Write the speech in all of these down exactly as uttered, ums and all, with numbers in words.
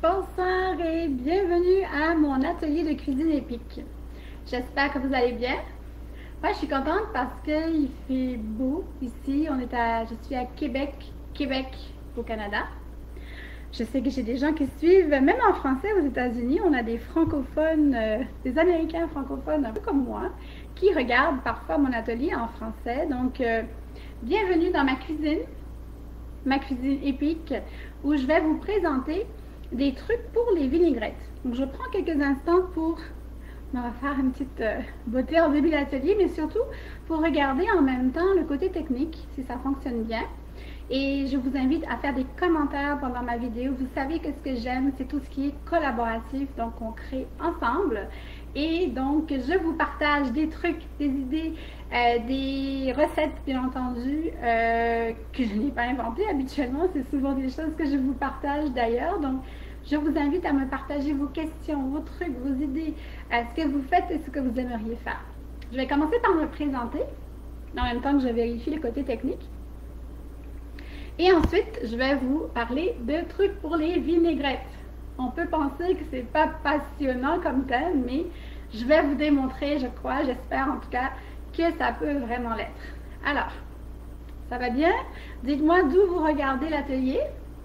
Bonsoir et bienvenue à mon atelier de cuisine épique. J'espère que vous allez bien. Moi, je suis contente parce qu'il fait beau ici. On est à, je suis à Québec, Québec au Canada. Je sais que j'ai des gens qui suivent, même en français aux États-Unis. On a des francophones, euh, des Américains francophones un peu comme moi, qui regardent parfois mon atelier en français. Donc, euh, bienvenue dans ma cuisine, ma cuisine épique, où je vais vous présenter des trucs pour les vinaigrettes. Donc, je prends quelques instants pour, on va faire une petite euh, beauté en début d'atelier, mais surtout pour regarder en même temps le côté technique, si ça fonctionne bien. Et je vous invite à faire des commentaires pendant ma vidéo. Vous savez que ce que j'aime, c'est tout ce qui est collaboratif, donc on crée ensemble. Et donc, je vous partage des trucs, des idées, euh, des recettes, bien entendu, euh, que je n'ai pas inventées habituellement. C'est souvent des choses que je vous partage d'ailleurs. Donc, je vous invite à me partager vos questions, vos trucs, vos idées, euh, ce que vous faites et ce que vous aimeriez faire. Je vais commencer par me présenter, en même temps que je vérifie le côté technique. Et ensuite, je vais vous parler de trucs pour les vinaigrettes. On peut penser que c'est pas passionnant comme tel, mais je vais vous démontrer, je crois, j'espère en tout cas, que ça peut vraiment l'être. Alors, ça va bien? Dites-moi d'où vous regardez l'atelier.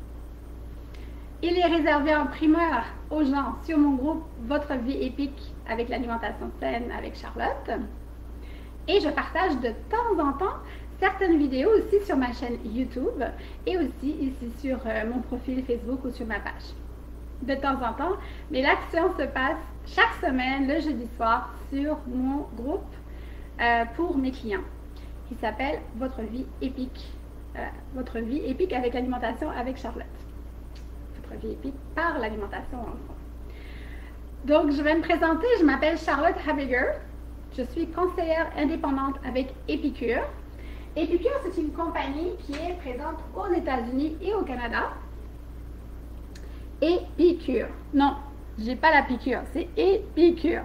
Il est réservé en primeur aux gens sur mon groupe Votre vie épique avec l'alimentation saine avec Charlotte. Et je partage de temps en temps certaines vidéos aussi sur ma chaîne YouTube et aussi ici sur euh, mon profil Facebook ou sur ma page. De temps en temps, mais l'action se passe chaque semaine le jeudi soir sur mon groupe euh, pour mes clients qui s'appelle Votre vie épique. Euh, Votre vie épique avec l'alimentation avec Charlotte. Votre vie épique par l'alimentation en fond. Donc, je vais me présenter. Je m'appelle Charlotte Habiger. Je suis conseillère indépendante avec Épicure. Épicure, c'est une compagnie qui est présente aux États-Unis et au Canada. Épicure. Non, j'ai pas la piqûre, c'est Épicure.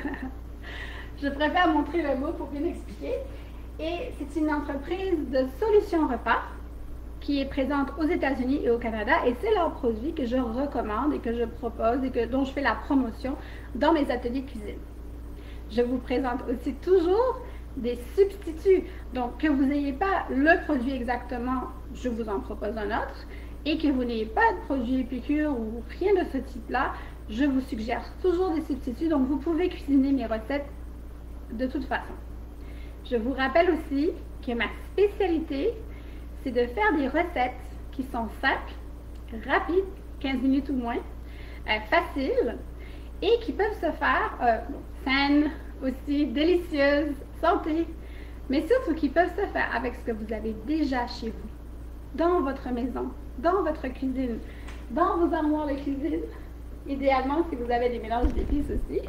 Je préfère montrer le mot pour bien expliquer. Et c'est une entreprise de solutions repas qui est présente aux États-Unis et au Canada. Et c'est leur produit que je recommande et que je propose et que, dont je fais la promotion dans mes ateliers de cuisine. Je vous présente aussi toujours des substituts. Donc, que vous n'ayez pas le produit exactement, je vous en propose un autre. Et que vous n'ayez pas de produit Épicure ou rien de ce type-là, je vous suggère toujours des substituts. Donc, vous pouvez cuisiner mes recettes de toute façon. Je vous rappelle aussi que ma spécialité, c'est de faire des recettes qui sont simples, rapides, quinze minutes ou moins, euh, faciles, et qui peuvent se faire euh, saines, aussi délicieuses, santé, mais surtout qui peuvent se faire avec ce que vous avez déjà chez vous, dans votre maison, dans votre cuisine, dans vos armoires de cuisine, idéalement si vous avez des mélanges d'épices aussi,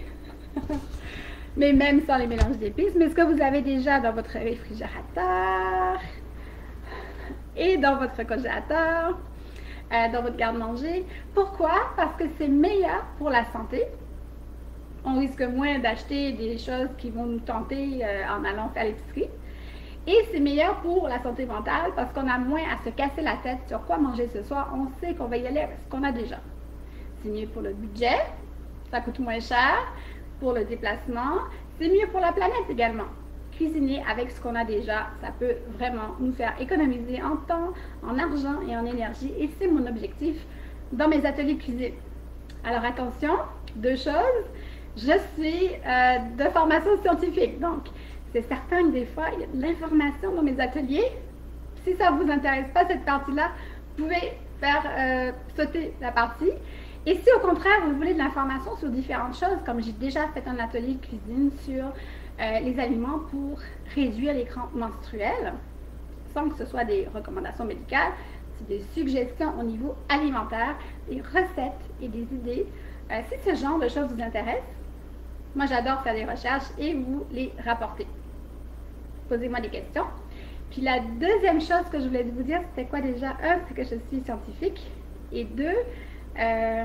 mais même sans les mélanges d'épices, mais ce que vous avez déjà dans votre réfrigérateur et dans votre congélateur, euh, dans votre garde-manger. Pourquoi? Parce que c'est meilleur pour la santé. On risque moins d'acheter des choses qui vont nous tenter euh, en allant faire l'épicerie. Et c'est meilleur pour la santé mentale parce qu'on a moins à se casser la tête sur quoi manger ce soir. On sait qu'on va y aller avec ce qu'on a déjà. C'est mieux pour le budget, ça coûte moins cher pour le déplacement. C'est mieux pour la planète également. Cuisiner avec ce qu'on a déjà, ça peut vraiment nous faire économiser en temps, en argent et en énergie. Et c'est mon objectif dans mes ateliers de cuisine. Alors attention, deux choses. Je suis euh, de formation scientifique, donc c'est certain que des fois, il y a de l'information dans mes ateliers. Si ça ne vous intéresse pas, cette partie-là, vous pouvez faire euh, sauter la partie. Et si au contraire, vous voulez de l'information sur différentes choses, comme j'ai déjà fait un atelier de cuisine sur euh, les aliments pour réduire les crampes menstruelles, sans que ce soit des recommandations médicales, c'est des suggestions au niveau alimentaire, des recettes et des idées. Euh, si ce genre de choses vous intéresse, moi, j'adore faire des recherches et vous les rapporter. Posez-moi des questions. Puis la deuxième chose que je voulais vous dire, c'était quoi déjà? Un, c'est que je suis scientifique. Et deux, euh,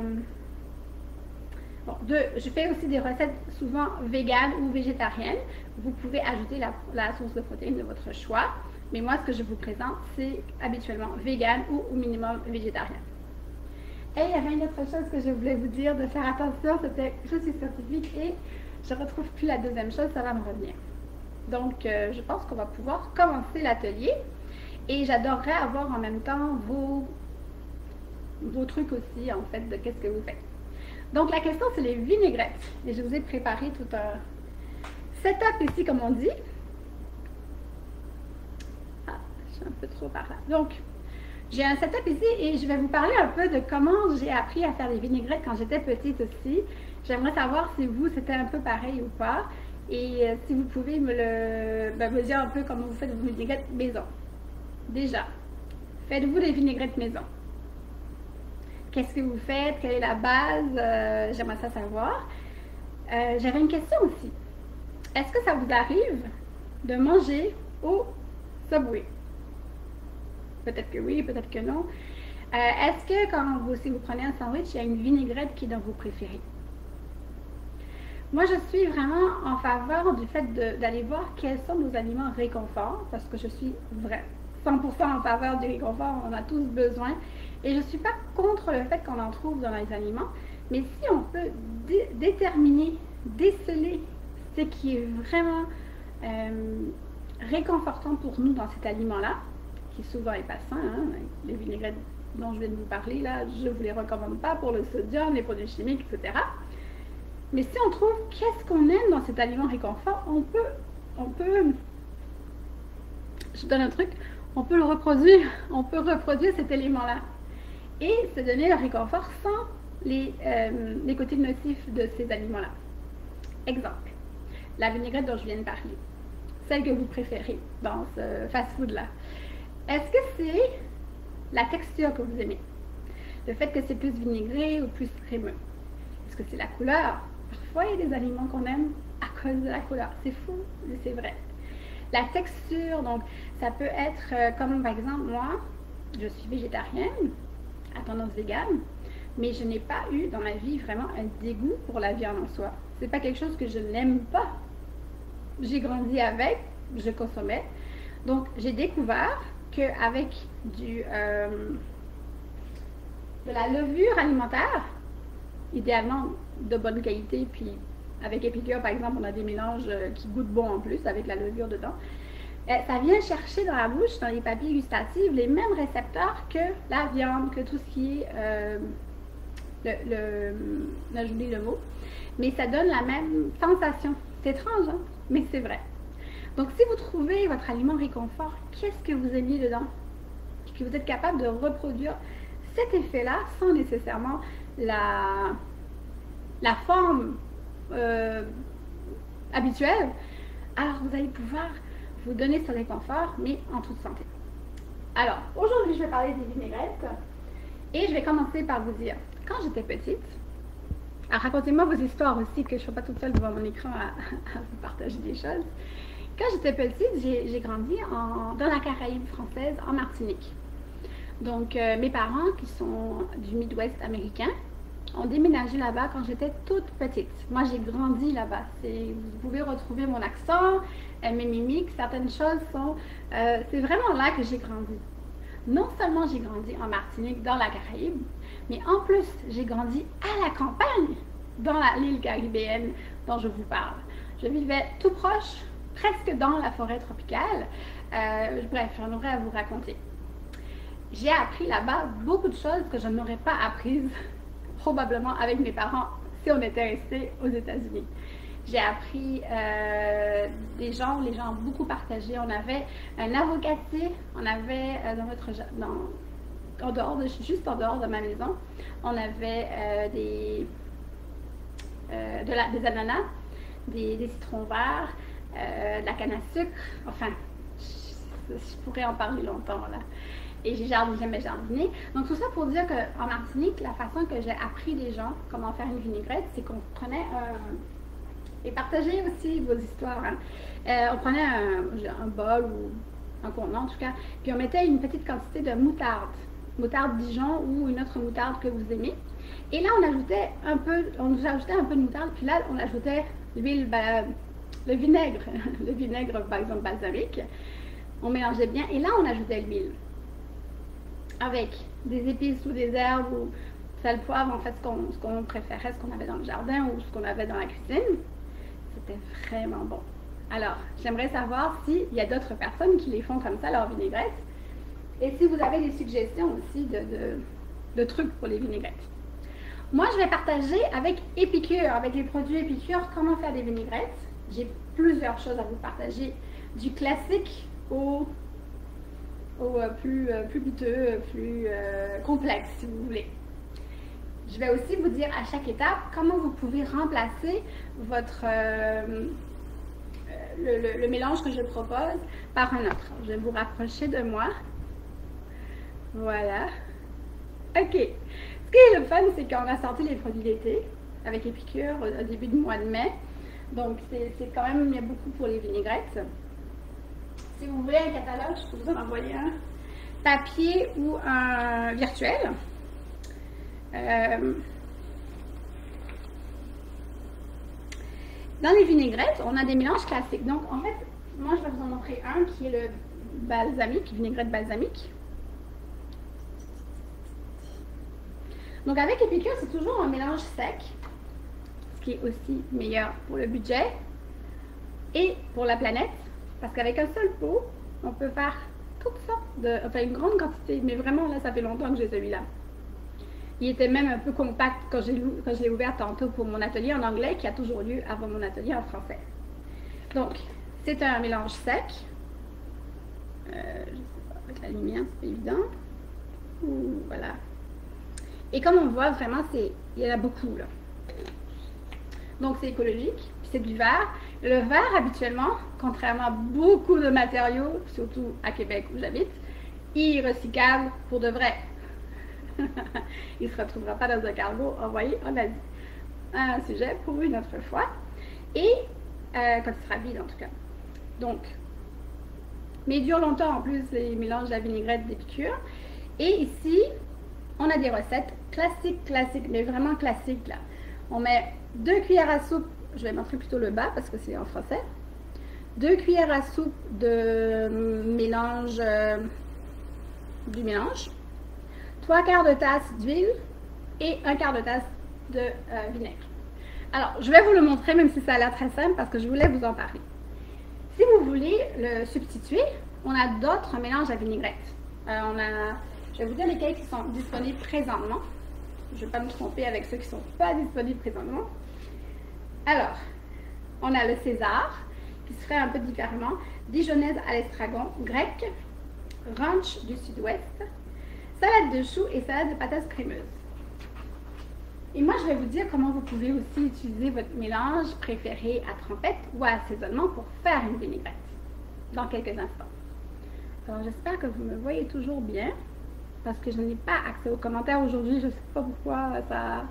bon, deux, je fais aussi des recettes souvent véganes ou végétariennes. Vous pouvez ajouter la, la source de protéines de votre choix. Mais moi, ce que je vous présente, c'est habituellement vegan ou au minimum végétarien. Et il y avait une autre chose que je voulais vous dire de faire attention, c'était je suis scientifique et je ne retrouve plus la deuxième chose, ça va me revenir. Donc, euh, je pense qu'on va pouvoir commencer l'atelier et j'adorerais avoir en même temps vos, vos trucs aussi, en fait, de qu'est-ce que vous faites. Donc, la question, c'est les vinaigrettes. Et je vous ai préparé tout un setup ici, comme on dit. Ah, je suis un peu trop par là. Donc, j'ai un setup ici et je vais vous parler un peu de comment j'ai appris à faire les vinaigrettes quand j'étais petite aussi. J'aimerais savoir si vous, c'était un peu pareil ou pas. Et euh, si vous pouvez me, le, ben, me dire un peu comment vous faites vos vinaigrettes maison. Déjà, faites-vous des vinaigrettes maison? Qu'est-ce que vous faites? Quelle est la base? Euh, J'aimerais ça savoir. Euh, J'avais une question aussi. Est-ce que ça vous arrive de manger au Subway? Peut-être que oui, peut-être que non. Euh, Est-ce que quand vous, si vous prenez un sandwich, il y a une vinaigrette qui est dans vos préférés? Moi, je suis vraiment en faveur du fait d'aller voir quels sont nos aliments réconfort, parce que je suis vrai, cent pour cent en faveur du réconfort, on en a tous besoin. Et je ne suis pas contre le fait qu'on en trouve dans les aliments, mais si on peut dé déterminer, déceler ce qui est vraiment euh, réconfortant pour nous dans cet aliment-là, qui souvent est pas sain, hein, les vinaigrettes dont je viens de vous parler, là, je ne vous les recommande pas pour le sodium, les produits chimiques, et cetera. Mais si on trouve qu'est-ce qu'on aime dans cet aliment réconfort, on peut, on peut, je vous donne un truc, on peut le reproduire, on peut reproduire cet élément-là et se donner le réconfort sans les, euh, les côtés nocifs de ces aliments-là. Exemple, la vinaigrette dont je viens de parler, celle que vous préférez dans ce fast-food-là. Est-ce que c'est la texture que vous aimez? Le fait que c'est plus vinaigré ou plus crémeux? Est-ce que c'est la couleur? Parfois, il y a des aliments qu'on aime à cause de la couleur. C'est fou, mais c'est vrai. La texture, donc, ça peut être euh, comme par exemple, moi, je suis végétarienne, à tendance végane, mais je n'ai pas eu dans ma vie vraiment un dégoût pour la viande en soi. C'est pas quelque chose que je n'aime pas. J'ai grandi avec, je consommais. Donc, j'ai découvert qu'avec du euh, de la levure alimentaire, idéalement de bonne qualité, puis avec Épicure par exemple, on a des mélanges qui goûtent bon en plus avec la levure dedans. Ça vient chercher dans la bouche, dans les papilles gustatives, les mêmes récepteurs que la viande, que tout ce qui est, euh, le, le, là j'oublie le mot, mais ça donne la même sensation. C'est étrange, hein? Mais c'est vrai. Donc si vous trouvez votre aliment réconfort, qu'est-ce que vous aimez dedans? Que vous êtes capable de reproduire cet effet-là sans nécessairement la, la forme euh, habituelle, alors vous allez pouvoir vous donner ce réconfort, mais en toute santé. Alors, aujourd'hui, je vais parler des vinaigrettes et je vais commencer par vous dire, quand j'étais petite, alors racontez-moi vos histoires aussi, que je ne sois pas toute seule devant mon écran à, à vous partager des choses. Quand j'étais petite, j'ai grandi en, dans la Caraïbe française, en Martinique. Donc, euh, mes parents, qui sont du Midwest américain, ont déménagé là-bas quand j'étais toute petite. Moi, j'ai grandi là-bas. Vous pouvez retrouver mon accent, euh, mes mimiques, certaines choses sont... Euh, c'est vraiment là que j'ai grandi. Non seulement j'ai grandi en Martinique, dans la Caraïbe, mais en plus, j'ai grandi à la campagne, dans l'île caribéenne dont je vous parle. Je vivais tout proche, presque dans la forêt tropicale. Euh, bref, j'en aurais à vous raconter. J'ai appris là-bas beaucoup de choses que je n'aurais pas apprises probablement avec mes parents si on était resté aux États-Unis. J'ai appris euh, des gens où les gens ont beaucoup partagé. On avait un avocatier, on avait euh, dans notre dans, en dehors de, juste en dehors de ma maison, on avait euh, des, euh, de la, des ananas, des, des citrons verts, euh, de la canne à sucre. Enfin, je, je pourrais en parler longtemps là. Et j'ai jamais jardiné. Donc tout ça pour dire qu'en Martinique, la façon que j'ai appris des gens comment faire une vinaigrette, c'est qu'on prenait un... Et partagez aussi vos histoires. Hein. Euh, on prenait un, un bol ou un contenant en tout cas, puis on mettait une petite quantité de moutarde. Moutarde Dijon ou une autre moutarde que vous aimez. Et là on ajoutait un peu, on nous ajoutait un peu de moutarde, puis là on ajoutait l'huile, ben, le vinaigre, le vinaigre par exemple balsamique. On mélangeait bien et là on ajoutait l'huile. Avec des épices ou des herbes ou sel, poivre, en fait, ce qu'on ce qu'on préférait, ce qu'on avait dans le jardin ou ce qu'on avait dans la cuisine. C'était vraiment bon. Alors, j'aimerais savoir s'il y a d'autres personnes qui les font comme ça, leur vinaigrette. Et si vous avez des suggestions aussi de, de, de trucs pour les vinaigrettes. Moi, je vais partager avec Épicure, avec les produits Épicure, comment faire des vinaigrettes. J'ai plusieurs choses à vous partager, du classique au, au plus, plus coûteux, plus euh, complexe, si vous voulez. Je vais aussi vous dire à chaque étape comment vous pouvez remplacer votre, euh, le, le, le mélange que je propose par un autre. Je vais vous rapprocher de moi. Voilà. OK. Ce qui est le fun, c'est qu'on a sorti les produits d'été avec Épicure au début du mois de mai. Donc, c'est quand même, il y a beaucoup pour les vinaigrettes. Si vous voulez un catalogue, je peux vous en envoyer un papier ou un virtuel. Euh, dans les vinaigrettes, on a des mélanges classiques. Donc, en fait, moi, je vais vous en montrer un qui est le balsamique, vinaigrette balsamique. Donc, avec Épicure, c'est toujours un mélange sec, ce qui est aussi meilleur pour le budget et pour la planète, parce qu'avec un seul pot, on peut faire toutes sortes de, enfin, une grande quantité, mais vraiment, là, ça fait longtemps que j'ai celui-là. Il était même un peu compact quand je l'ai ouvert tantôt pour mon atelier en anglais, qui a toujours lieu avant mon atelier en français. Donc, c'est un mélange sec. Euh, je sais pas, avec la lumière, c'est pas évident. Ouh, voilà. Et comme on voit, vraiment, il y en a beaucoup, là. Donc, c'est écologique, puis c'est du verre. Le verre, habituellement, contrairement à beaucoup de matériaux, surtout à Québec où j'habite, il est recyclable pour de vrai. Il ne se retrouvera pas dans un cargo envoyé en Asie. Un sujet pour une autre fois. Et euh, quand il sera vide, en tout cas. Donc, mais il dure longtemps en plus, les mélanges de la vinaigrette d'Épicure. Et ici, on a des recettes classiques, classiques, mais vraiment classiques là. On met deux cuillères à soupe, je vais montrer plutôt le bas parce que c'est en français. Deux cuillères à soupe de mélange, euh, du mélange. Trois quarts de tasse d'huile et un quart de tasse de euh, vinaigre. Alors, je vais vous le montrer, même si ça a l'air très simple, parce que je voulais vous en parler. Si vous voulez le substituer, on a d'autres mélanges à vinaigrette. Euh, on a, je vais vous dire lesquels qui sont disponibles présentement. Je ne vais pas me tromper avec ceux qui ne sont pas disponibles présentement. Alors, on a le César, qui se ferait un peu différemment, Dijonnaise à l'estragon, grec, ranch du sud-ouest, salade de choux et salade de patates crémeuses. Et moi, je vais vous dire comment vous pouvez aussi utiliser votre mélange préféré à trempette ou à assaisonnement pour faire une vinaigrette dans quelques instants. Alors, j'espère que vous me voyez toujours bien parce que je n'ai pas accès aux commentaires aujourd'hui. Je ne sais pas pourquoi ça...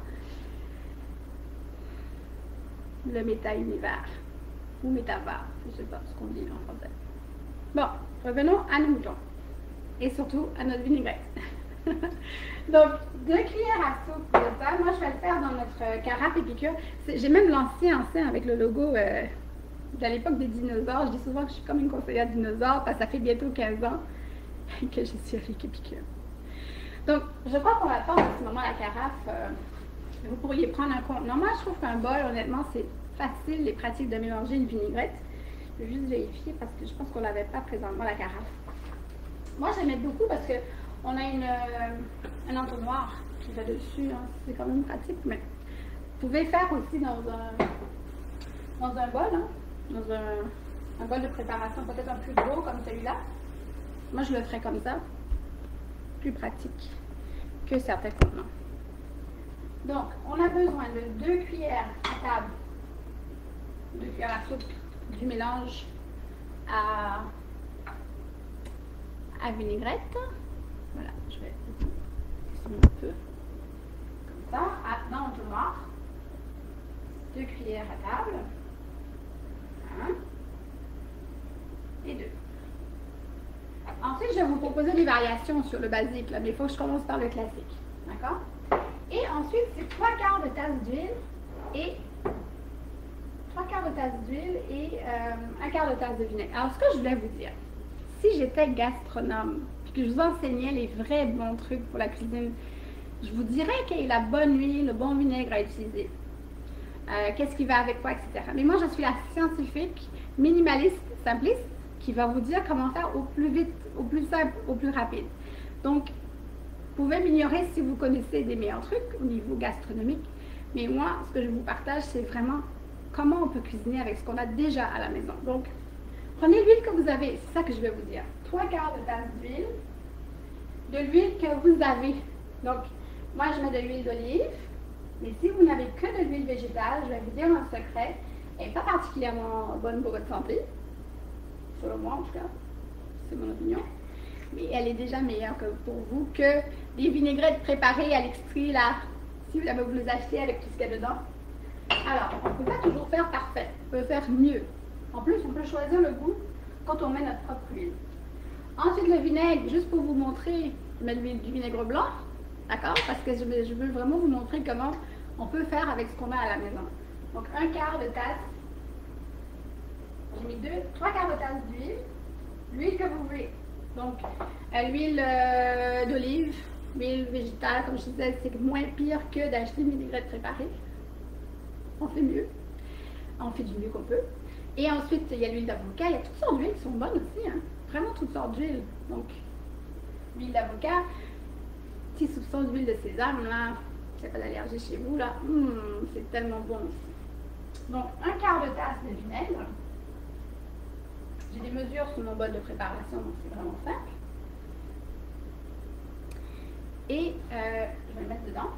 Le méta-univers ou métavers, je ne sais pas ce qu'on dit en français. Bon, revenons à nos moutons et surtout à notre vinaigrette. Donc, deux cuillères à soupe de ça. Moi, je vais le faire dans notre carafe Épicure. J'ai même lancé un sein avec le logo euh, de l'époque des dinosaures. Je dis souvent que je suis comme une conseillère dinosaure parce que ça fait bientôt quinze ans que je suis avec Épicure. Donc, je crois qu'on va faire en ce moment la carafe. Euh, vous pourriez prendre un contenant. Moi, je trouve qu'un bol, honnêtement, c'est facile et pratique de mélanger une vinaigrette. Je vais juste vérifier parce que je pense qu'on n'avait pas présentement la carafe. Moi, j'aimais beaucoup parce que on a une, euh, un entonnoir qui va dessus, hein. C'est quand même pratique, mais vous pouvez faire aussi dans un, dans un bol, hein, dans un, un bol de préparation peut-être un peu gros comme celui-là. Moi, je le ferais comme ça, plus pratique que certains contenants. Donc, on a besoin de deux cuillères à table, deux cuillères à soupe du mélange à, à vinaigrette. Voilà, je vais dessiner un peu comme ça, dans l'entonnoir. Deux cuillères à table. Un et deux. Ensuite, je vais vous proposer des variations sur le basique, là, mais il faut que je commence par le classique. D'accord? Et ensuite, c'est trois quarts de tasse d'huile et trois quarts de tasse d'huile et euh, un quart de tasse de vinaigre. Alors, ce que je voulais vous dire, si j'étais gastronome, que je vous enseignais les vrais bons trucs pour la cuisine je vous dirais quelle est la bonne huile, le bon vinaigre à utiliser. Euh, Qu'est-ce qui va avec quoi, et cetera. Mais moi, je suis la scientifique, minimaliste, simpliste, qui va vous dire comment faire au plus vite, au plus simple, au plus rapide. Donc, vous pouvez m'ignorer si vous connaissez des meilleurs trucs au niveau gastronomique. Mais moi, ce que je vous partage, c'est vraiment comment on peut cuisiner avec ce qu'on a déjà à la maison. Donc, prenez l'huile que vous avez, c'est ça que je vais vous dire. Trois quarts de tasse d'huile, de l'huile que vous avez. Donc, moi, je mets de l'huile d'olive. Mais si vous n'avez que de l'huile végétale, je vais vous dire un secret, elle n'est pas particulièrement bonne pour votre santé, selon moi en tout cas, c'est mon opinion, mais elle est déjà meilleure que pour vous que des vinaigrettes préparées à l'extrait là, si vous avez vous les achetez avec tout ce qu'il y a dedans. Alors, on ne peut pas toujours faire parfait, on peut faire mieux. En plus, on peut choisir le goût quand on met notre propre huile. Ensuite, le vinaigre, juste pour vous montrer, je mets du vinaigre blanc. D'accord? Parce que je veux, je veux vraiment vous montrer comment on peut faire avec ce qu'on a à la maison. Donc, un quart de tasse, j'ai mis deux, trois quarts de tasse d'huile, l'huile que vous voulez. Donc, euh, l'huile euh, d'olive, l'huile végétale, comme je disais, c'est moins pire que d'acheter une vinaigrette préparée. On fait mieux. On fait du mieux qu'on peut. Et ensuite, il y a l'huile d'avocat. Il y a toutes sortes d'huiles qui sont bonnes aussi. Hein? Vraiment toutes sortes d'huiles. Donc, l'huile d'avocat. Petit soupçon d'huile de sésame, là, il n'y a pas d'allergie chez vous, là, mmh, c'est tellement bon aussi. Donc, un quart de tasse de vinaigre. J'ai des mesures sur mon bol de préparation, donc c'est vraiment simple. Et euh, je vais le mettre dedans.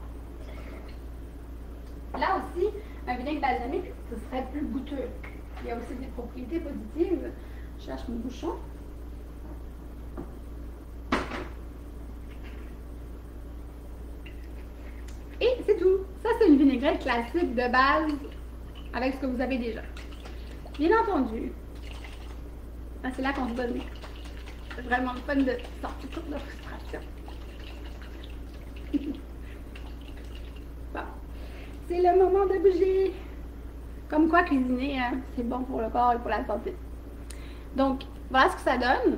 Là aussi, un vinaigre balsamique, ce serait plus goûteux. Il y a aussi des propriétés positives. Je cherche mon bouchon. Et c'est tout. Ça, c'est une vinaigrette classique de base avec ce que vous avez déjà. Bien entendu, c'est là qu'on se donne vraiment le fun de sortir toute la frustration. Bon. C'est le moment de bouger. Comme quoi, cuisiner, hein, c'est bon pour le corps et pour la santé. Donc, voilà ce que ça donne.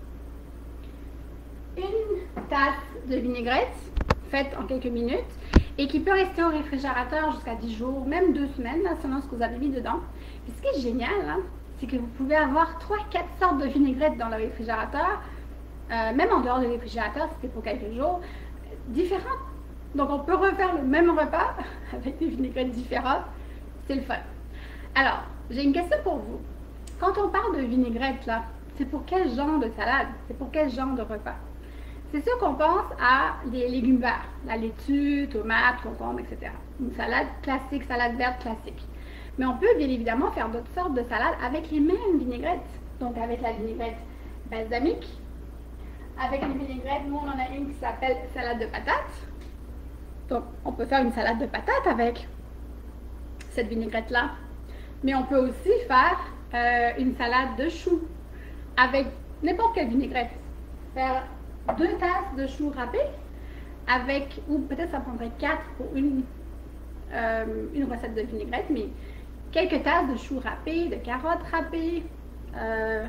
Une tasse de vinaigrette faite en quelques minutes et qui peut rester au réfrigérateur jusqu'à dix jours, même deux semaines, là, selon ce que vous avez mis dedans. Et ce qui est génial, hein, c'est que vous pouvez avoir trois quatre sortes de vinaigrettes dans le réfrigérateur, euh, même en dehors du réfrigérateur, si c'est pour quelques jours, euh, différentes. Donc, on peut refaire le même repas avec des vinaigrettes différentes. C'est le fun. Alors, j'ai une question pour vous. Quand on parle de vinaigrette, là, c'est pour quel genre de salade? C'est pour quel genre de repas? C'est sûr qu'on pense à des légumes verts, la laitue, tomates, concombres, et cetera. Une salade classique, salade verte classique. Mais on peut bien évidemment faire d'autres sortes de salades avec les mêmes vinaigrettes. Donc avec la vinaigrette balsamique, avec les vinaigrettes, nous on en a une qui s'appelle salade de patates. Donc on peut faire une salade de patates avec cette vinaigrette-là. Mais on peut aussi faire euh, une salade de choux avec n'importe quelle vinaigrette. Faire deux tasses de choux râpés avec, ou peut-être ça prendrait quatre pour une, euh, une recette de vinaigrette, mais quelques tasses de choux râpés, de carottes râpées. Euh,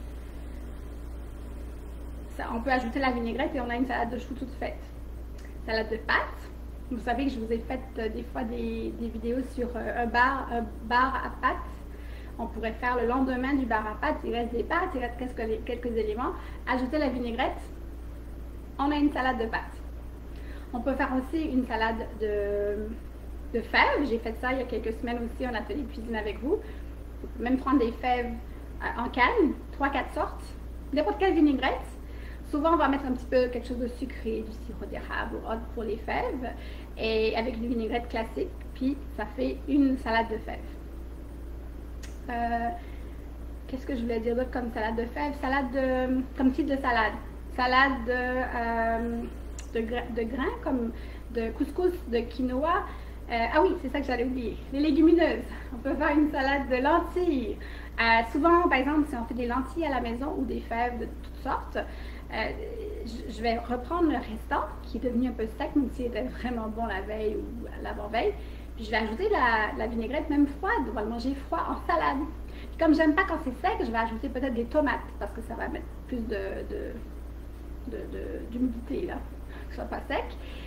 ça, on peut ajouter la vinaigrette et on a une salade de choux toute faite. Salade de pâtes. Vous savez que je vous ai fait euh, des fois des, des vidéos sur euh, un, bar, un bar à pâtes. On pourrait faire le lendemain du bar à pâtes, il reste des pâtes, il reste quelques, quelques éléments. Ajouter la vinaigrette, on a une salade de pâtes. On peut faire aussi une salade de, de fèves. J'ai fait ça il y a quelques semaines aussi en atelier de cuisine avec vous. Vous pouvez même prendre des fèves en canne, trois quatre sortes, n'importe quelle vinaigrette. Souvent, on va mettre un petit peu quelque chose de sucré, du sirop d'érable ou autre pour les fèves, et avec une vinaigrette classique, puis ça fait une salade de fèves. Euh, Qu'est-ce que je voulais dire d'autre comme salade de fèves? Salade de, comme type de salade. Salade de, euh, de, gra de grains, comme de couscous, de quinoa. Euh, ah oui, c'est ça que j'allais oublier. Les légumineuses. On peut faire une salade de lentilles. Euh, souvent, par exemple, si on fait des lentilles à la maison ou des fèves de toutes sortes, euh, je vais reprendre le restant qui est devenu un peu sec, même s'il était vraiment bon la veille ou l'avant-veille. Puis je vais ajouter la, la vinaigrette même froide. On va le manger froid en salade. Puis comme j'aime pas quand c'est sec, je vais ajouter peut-être des tomates parce que ça va mettre plus de, de, de, de, d'humidité là, que ce soit pas sec.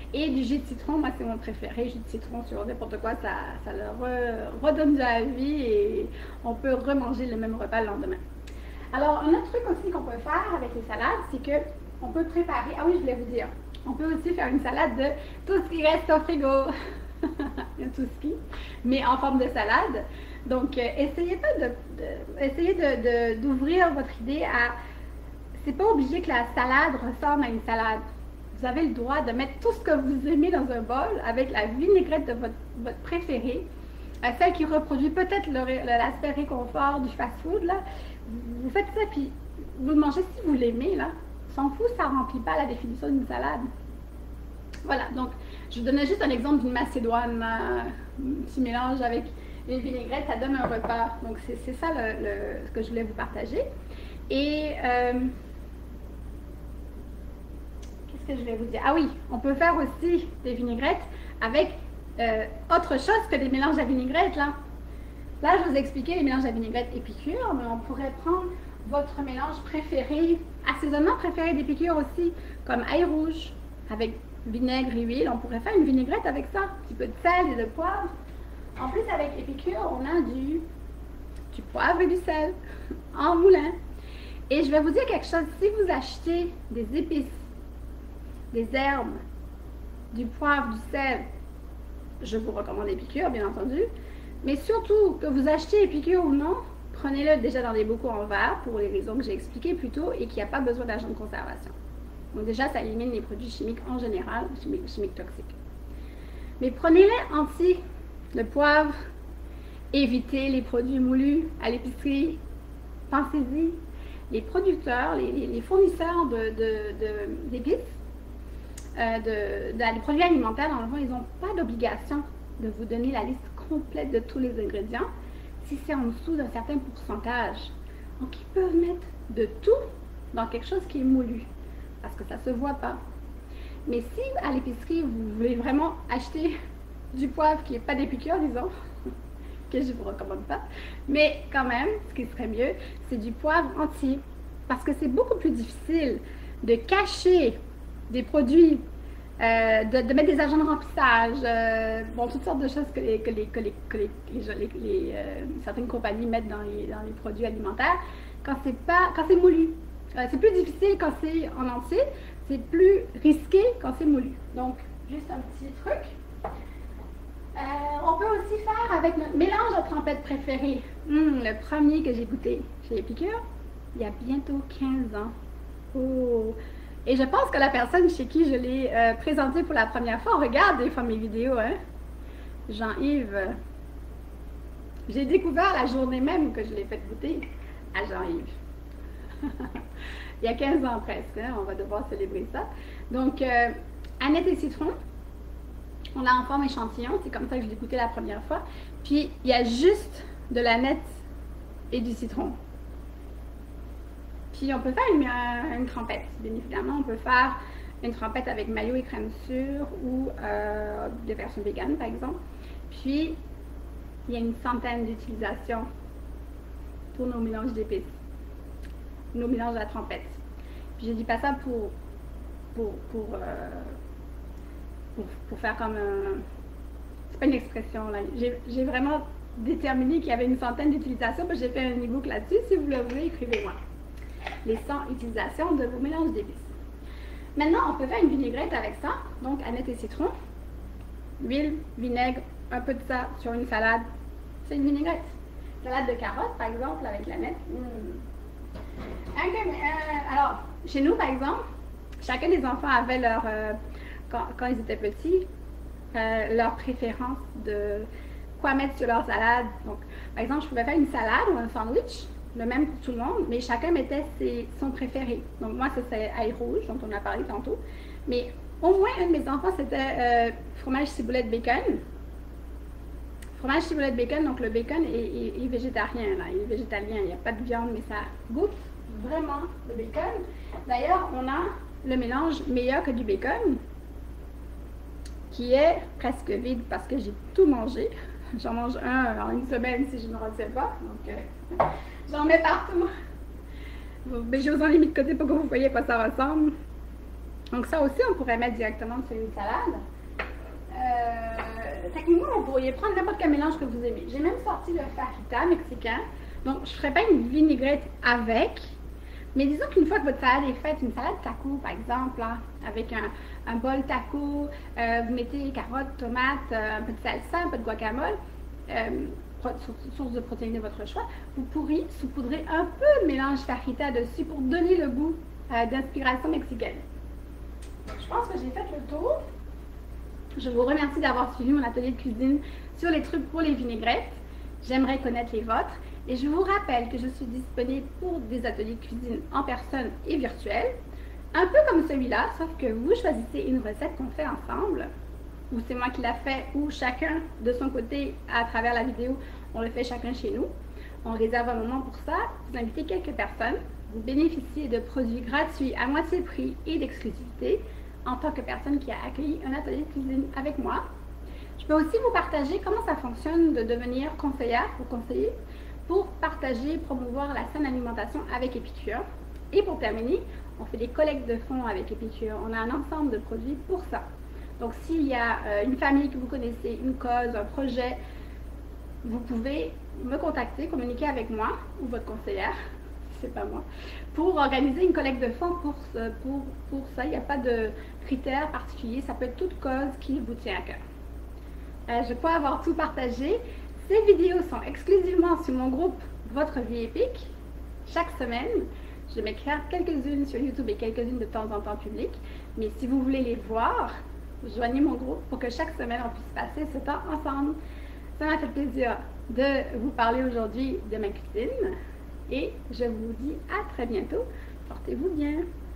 Et du jus de citron, moi c'est mon préféré, jus de citron sur n'importe quoi, ça, ça leur redonne de la vie et on peut remanger le même repas le lendemain. Alors un autre truc aussi qu'on peut faire avec les salades, c'est que on peut préparer, ah oui je voulais vous dire, on peut aussi faire une salade de tout ce qui reste au frigo, tout ce qui, mais en forme de salade. Donc euh, essayez pas de, de essayez de, de, d'ouvrir votre idée à, c'est pas obligé que la salade ressemble à une salade. Vous avez le droit de mettre tout ce que vous aimez dans un bol avec la vinaigrette de votre, votre préféré, euh, celle qui reproduit peut-être l'aspect réconfort du fast-food là. Vous faites ça puis vous le mangez si vous l'aimez là. S'en fout, ça remplit pas la définition d'une salade. Voilà, donc je vous donnais juste un exemple d'une macédoine, un petit mélange avec une vinaigrette, ça donne un repas. Donc c'est ça le, le, ce que je voulais vous partager. Et euh, qu'est-ce que je vais vous dire? Ah oui, on peut faire aussi des vinaigrettes avec euh, autre chose que des mélanges à vinaigrette là. Là, je vous ai expliqué les mélanges à vinaigrette Épicure, mais on pourrait prendre votre mélange préféré, assaisonnement préféré d'Épicure aussi, comme ail rouge, avec vinaigre et huile. On pourrait faire une vinaigrette avec ça, un petit peu de sel et de poivre. En plus, avec Épicure, on a du, du poivre et du sel en moulin. Et je vais vous dire quelque chose, si vous achetez des épices, des herbes, du poivre, du sel, je vous recommande Épicure, bien entendu. Mais surtout, que vous achetez Épicure ou non, prenez-le déjà dans des bocaux en verre pour les raisons que j'ai expliquées plus tôt et qu'il n'y a pas besoin d'agent de conservation. Donc déjà, ça élimine les produits chimiques en général, chimiques, chimiques toxiques. Mais prenez-les entiers, le poivre, évitez les produits moulus à l'épicerie, pensez-y. Les producteurs, les, les, les fournisseurs d'épices, de, de, de, de, de, de produits alimentaires, dans le fond, ils n'ont pas d'obligation de vous donner la liste complète de tous les ingrédients si c'est en dessous d'un certain pourcentage. Donc, ils peuvent mettre de tout dans quelque chose qui est moulu parce que ça ne se voit pas. Mais si à l'épicerie, vous voulez vraiment acheter du poivre qui n'est pas d'Épicure, disons, que je ne vous recommande pas, mais quand même, ce qui serait mieux, c'est du poivre entier parce que c'est beaucoup plus difficile de cacher des produits, euh, de, de mettre des agents de remplissage, euh, bon, toutes sortes de choses que, les, que, les, que, les, que les, les, les, les, euh, certaines compagnies mettent dans les, dans les produits alimentaires quand c'est pas, quand c'est moulu. Euh, c'est plus difficile quand c'est en entier, c'est plus risqué quand c'est moulu. Donc, juste un petit truc. Euh, on peut aussi faire avec notre mélange de trempettes préféré. Hum, le premier que j'ai goûté chez Épicure, il y a bientôt quinze ans. Oh. Et je pense que la personne chez qui je l'ai euh, présenté pour la première fois, on regarde des fois mes vidéos, hein? Jean-Yves. J'ai découvert la journée même que je l'ai fait goûter à Jean-Yves. Il y a quinze ans presque, hein? On va devoir célébrer ça. Donc, euh, Annette et Citron. On l'a en forme échantillon, c'est comme ça que je l'ai goûté la première fois. Puis, il y a juste de l'aneth et du citron. Puis, on peut faire une, une trempette, bien évidemment. On peut faire une trempette avec mayo et crème sûre ou euh, des versions vegan, par exemple. Puis, il y a une centaine d'utilisations pour nos mélanges d'épices, nos mélanges à la trempette. Puis, je dis pas ça pour... pour, pour euh, Pour, pour faire comme un... C'est pas une expression, là. J'ai vraiment déterminé qu'il y avait une centaine d'utilisations, puis j'ai fait un e-book là-dessus. Si vous le voulez, écrivez-moi. Les cent utilisations de vos mélanges d'épices. Maintenant, on peut faire une vinaigrette avec ça. Donc, aneth et citron. Huile, vinaigre, un peu de ça sur une salade. C'est une vinaigrette. Salade de carottes, par exemple, avec l'aneth. Mmh. Okay, euh, alors, chez nous, par exemple, chacun des enfants avait leur... Euh, Quand, quand ils étaient petits, euh, leur préférence de quoi mettre sur leur salade. Donc, par exemple, je pouvais faire une salade ou un sandwich, le même pour tout le monde, mais chacun mettait ses, son préféré. Donc, moi, c'est ail rouge, dont on a parlé tantôt. Mais au moins, un de mes enfants, c'était euh, fromage ciboulette bacon. Fromage ciboulette bacon, donc le bacon est, est, est végétarien, là, il est végétalien, il n'y a pas de viande, mais ça goûte vraiment le bacon. D'ailleurs, on a le mélange meilleur que du bacon, qui est presque vide parce que j'ai tout mangé. J'en mange un en une semaine si je ne retiens pas. Donc, euh, j'en mets partout. Mais je vous en ai mis de côté pour que vous voyez à quoi ça ressemble. Donc ça aussi, on pourrait mettre directement sur une salade. Euh, techniquement, vous pourriez prendre n'importe quel mélange que vous aimez. J'ai même sorti le fajita mexicain. Donc, je ne ferai pas une vinaigrette avec. Mais disons qu'une fois que votre salade est faite, une salade taco par exemple, hein, avec un, un bol taco, euh, vous mettez carottes, tomates, euh, un peu de salsa, un peu de guacamole, euh, source de protéines de votre choix, vous pourriez saupoudrer un peu de mélange fajita dessus pour donner le goût euh, d'inspiration mexicaine. Je pense que j'ai fait le tour. Je vous remercie d'avoir suivi mon atelier de cuisine sur les trucs pour les vinaigrettes. J'aimerais connaître les vôtres. Et je vous rappelle que je suis disponible pour des ateliers de cuisine en personne et virtuels. Un peu comme celui-là, sauf que vous choisissez une recette qu'on fait ensemble. Ou c'est moi qui l'a fait, ou chacun de son côté, à travers la vidéo, on le fait chacun chez nous. On réserve un moment pour ça. Vous invitez quelques personnes. Vous bénéficiez de produits gratuits à moitié prix et d'exclusivité en tant que personne qui a accueilli un atelier de cuisine avec moi. Je peux aussi vous partager comment ça fonctionne de devenir conseillère ou conseiller pour partager, promouvoir la saine alimentation avec Épicure. Et pour terminer, on fait des collectes de fonds avec Épicure. On a un ensemble de produits pour ça. Donc s'il y a euh, une famille que vous connaissez, une cause, un projet, vous pouvez me contacter, communiquer avec moi ou votre conseillère, si c'est pas moi, pour organiser une collecte de fonds pour, pour, pour ça. Il n'y a pas de critères particuliers, ça peut être toute cause qui vous tient à cœur. Euh, je crois avoir tout partagé. Ces vidéos sont exclusivement sur mon groupe Votre Vie Épique. Chaque semaine, je vais faire quelques-unes sur YouTube et quelques-unes de temps en temps publiques. Mais si vous voulez les voir, joignez mon groupe pour que chaque semaine, on puisse passer ce temps ensemble. Ça m'a fait plaisir de vous parler aujourd'hui de ma cuisine. Et je vous dis à très bientôt. Portez-vous bien.